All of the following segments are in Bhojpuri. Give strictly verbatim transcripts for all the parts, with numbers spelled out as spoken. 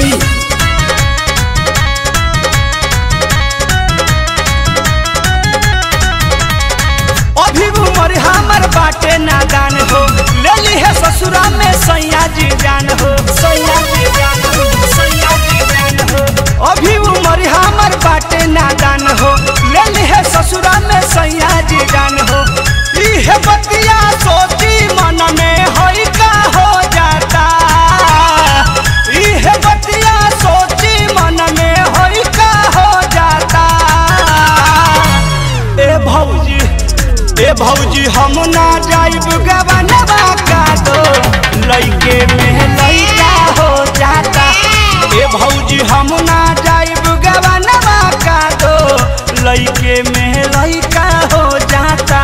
सुनी। अभी उमर हमर बाटे नादान हो, ले ली है ससुरा में सैया जी जान हो, सैया जी जान हो, सैया जी जान हो। अभी उमर हमर बाटे नादान हो, ले ली है ससुरा में सैया जी जान हो। इहे बतिया सोची मन में होई का हो जाता, इहे बतिया सोची मन में होई का हो जाता। ए भौजी ए भौजी हम ना जाइब गवनवा का दो, लइके में लइका हो जाता। ए भौजी हम ना जाइब गवनवा का दो, लइके में लइका हो जाता।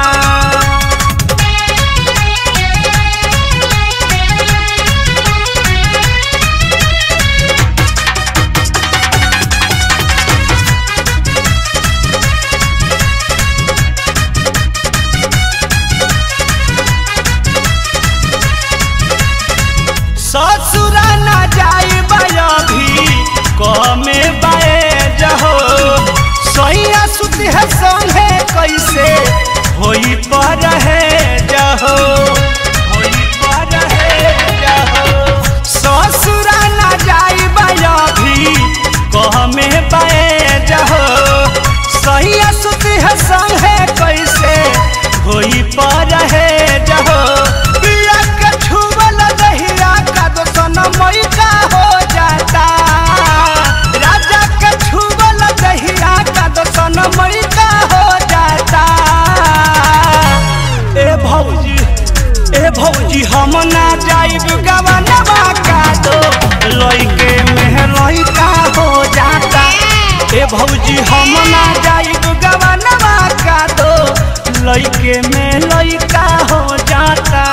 ससुरा ना जाइब अभी कमे बाए जहो, सैया सुती है संगे कैसे होई पर है जहो, होई पर है जहो। ससुरा ना जाइब अभी कमे बाए जहो, सैया सुती है संगे कैसे होई पर है जहो। मई का हो जाता, राजा के छुबल दहिया का दोसन मई का हो जाता। ए भौजी ए भौजी हम ना जाइब गवनवा का दो, लइके में लइका हो जाता। ए भौजी हम ना जाइब गवनवा का दो, लइके में लइका हो जाता।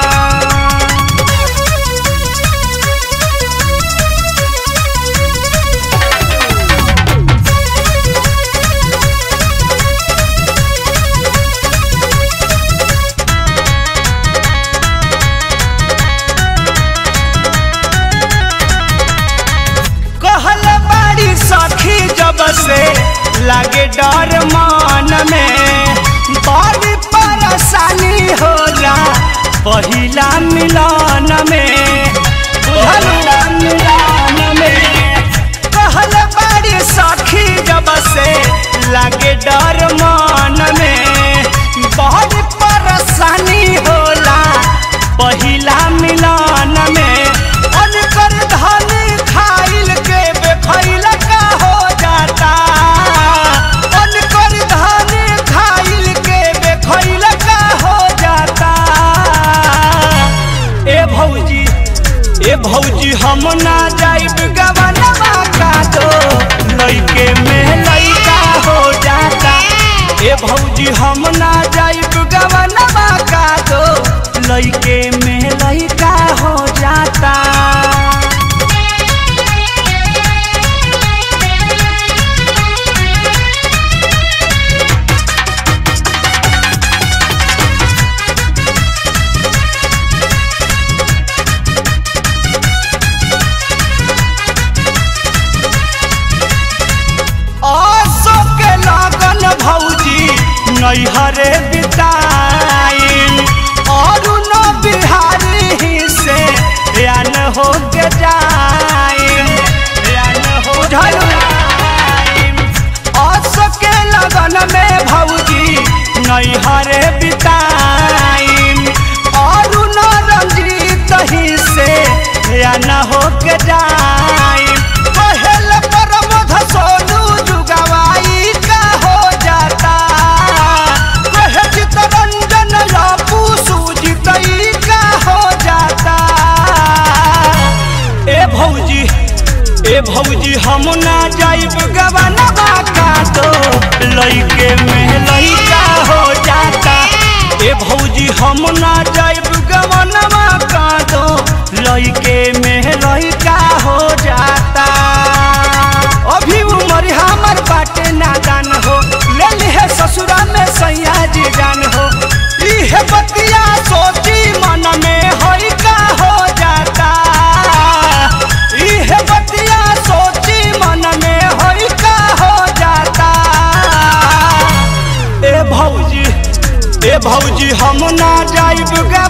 से लागे डर मन में, बड़ी परेशानी होला पहिला मिलन में, पहिला मिलन में। कहल बड़ी सखी जब से लागे डर मन में, बड़ी परेशानी होला पहिला मिलन में। अनकर धनी खाइल के बेखैल का हो जाता, अनकर धनी खाइल के बेखैल का हो जाता। ए भौजी ए भौजी हम ना जाइब गवनवा का दो, लइके में लइका हो जाता। ए भौजी हम ना जाइब गवनवा का दो, लइके में लइका हो जाता। नैहरे बिताइन और न बिहारी से यान हो के जाइन, यान हो जाइन। असके लगन में भौजी नैहरे बिताइन और न रंजीत ही से यान हो के जाइन। पहल परमध सोनू जुगवाई का हो जाता, रंजन लापू सूझतई का हो जाता। ए भौजी ए भौजी हम ना जाइब गवनवा का दो, लइके में लइका हो जाता। ए भौजी हम ना जाइब गवनवा का दो, लइके में लइका हो जाता। अभी उमर हमर बाटे नादान हो, ले ली है ससुरा में सैया जी जान हो। इहे बतिया सोची मन में होई का हो जाता, इहे बतिया सोची भौजी हम ना जाइब